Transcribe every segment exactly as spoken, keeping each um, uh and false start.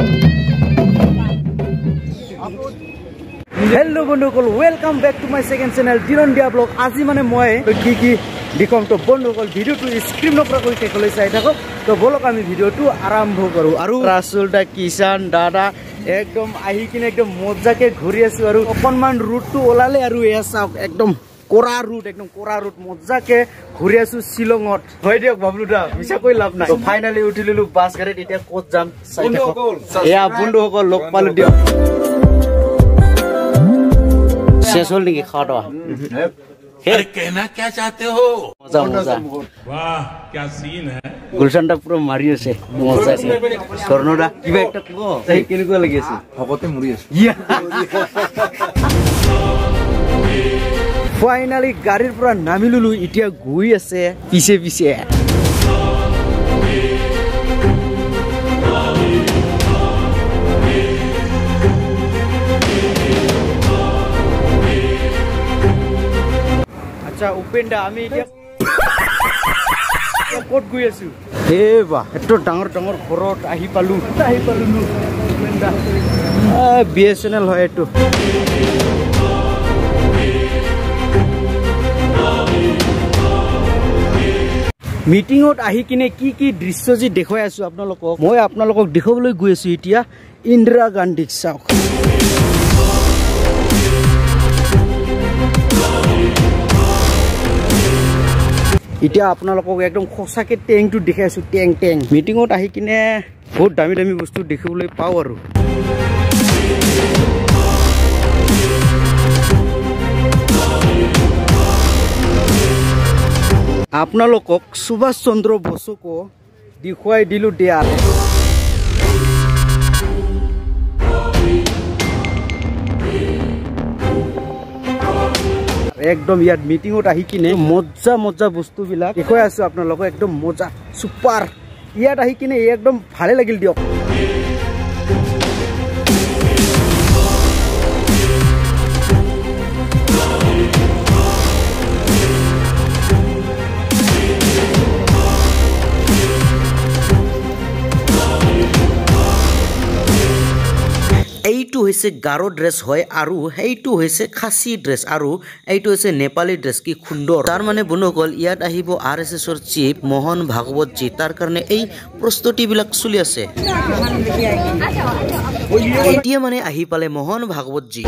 Hello বন্ধুসকল, welcome back to my second channel Dinondya blog. আজি মানে মই কি কি দেখম তো বন্ধুসকল ভিডিওটো স্ক্রিন পৰা কৈ শেষলৈ চাই থাকক। তো বলক আমি ভিডিওটো আৰম্ভ কৰো। আৰু ৰাসুলটা কিষান দাদা একদম আহি কিনে একদম মজাকে ঘূৰি আছো আৰু অকনমান ৰুটটো ওলালে আৰু এয়া চাওক একদম কোৰা ৰুট একদম কোৰা ৰুট মজাকে ঘূৰি আছো শিলঙত। হয় দিয়ক বাবলুদা, মিছা কৈ লাভ নাই। তো ফাইনালি উঠিললো বাছ গাড়ীত, এতিয়া ক'ত যাম চাই থাকক। এয়া বন্ধুসকল লগ পালো দিয়ক। शेष होल नहीं खावा अरे कहना क्या चाहते हो मजा मजा वाह क्या सीन है गुलशन टा पूरा मारी আছে মজা আছে স্বর্ণদা কিবা একটা কো তাই কেনেকুৱা লাগি আছে হকতে মৰি আছে ফাইনালি গাড়ীৰ পৰা নামিলুলু এতিয়া গৈ আছে পিছে পিছে উपेंदा আমি এতিয়া কোট গৈ আছো হে বা এটো ডাঙৰ ডাঙৰ ঘৰত আহি পালু আহি পালু উपेंदा বিএসএনএল হয় এটো মিটিংত আহি কিনে কি কি দৃশ্য যি দেখাই আছো আপোনালোকক মই আপোনালোকক দেখাবলৈ গৈ আছো এতিয়া ইন্দিৰা গান্ধীক চাওক এতিয়া আপোনালোকক একদম খসাকে ট্যাংটো দেখাইছো ট্যাং ট্যাং মিটিংত আহি কিনে বহুত দামি দামি বস্তু দেখিবলৈ পাও আৰু আপোনালোকক সুভাষ চন্দ্ৰ বসুক দেখুৱাই দিলো দিয়াত একদম ইয়াত মিটিংত আহি কিনে মজা মজা বস্তু বিলাক দেখুৱাই আছো আপোনালোকক একদম মজা সুপাৰ ইয়াত আহি কিনে একদম ভালে লাগিল দিয়ক এইটো হৈছে গাৰো ড্ৰেছ হয় আৰু এইটো হৈছে খাসী ড্ৰেছ আৰু এইটো হৈছে নেপালী ড্ৰেছ কি সুন্দৰ তাৰ মানে বন্ধুসকল ইয়াত আহিব আৰএসএস ৰ চিফ মোহন ভাগৱত জি তাৰ কাৰণে এই প্ৰস্তুতি বিলাক চলি আছে এতিয়া মানে আহি পালে মোহন ভাগৱত জি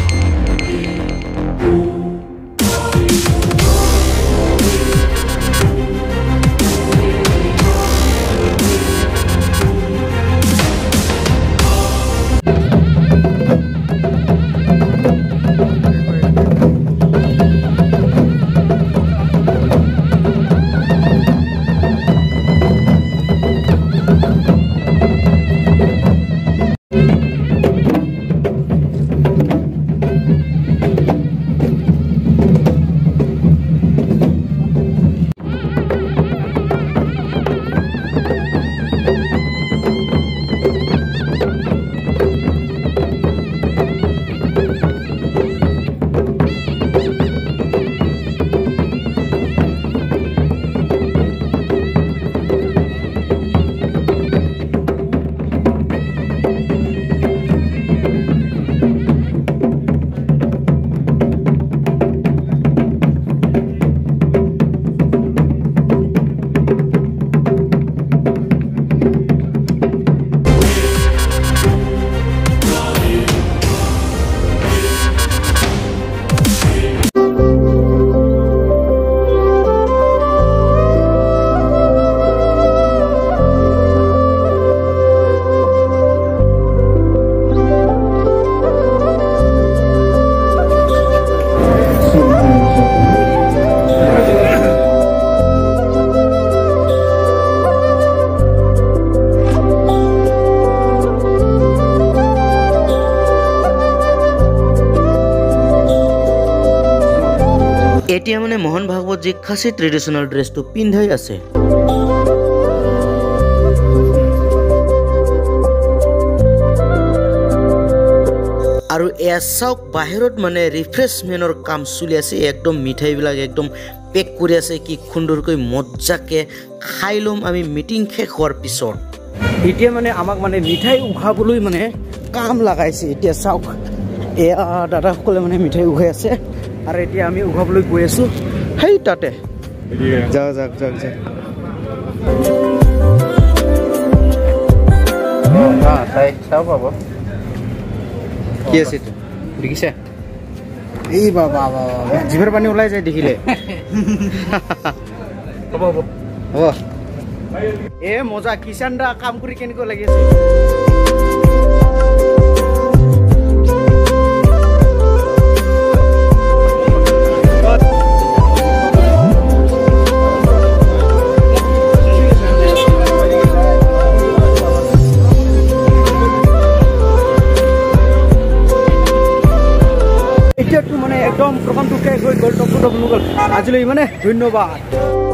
এতিয়া মানে মোহন ভাগৱত জি খাসী ট্ৰেডিশনাল ড্ৰেছটো পিন্ধাই আছে আৰু এসাওক বাহিৰত মানে ৰিফ্ৰেশমেন্টৰ কাম চলি আছে একদম মিঠাই বিলাক একদম পেক কৰি আছে কি খুন্দৰকৈ মজ্জাকে খাই লম আমি মিটিং শেষ হোৱাৰ পিছত এতিয়া মানে আমাক মানে মিঠাই উঘাবলৈ মানে কাম লাগাইছে এতিয়া চাওক এয়া দাদাসকলে মানে মিঠাই উঘাই আছে আৰু এতিয়া আমি উঘাবলৈ গৈ আছো সেই তাতে যাওক যাওক যাওক যাওক চাও পাব কি আছে এইটো দেখিছে এই বাবা বাবা জিভৰ পানী ওলাই যায় দেখিলে হ'ব হ'ব হ'ব এ মজা কিষাণ দা কাম কৰি কেনেকৈ লাগি আছে এতিয়াতো মানে একদম প্ৰথমটো শেষ হৈ গ'ল টপ টপ গ'ল আজিলৈ মানে ধন্যবাদ।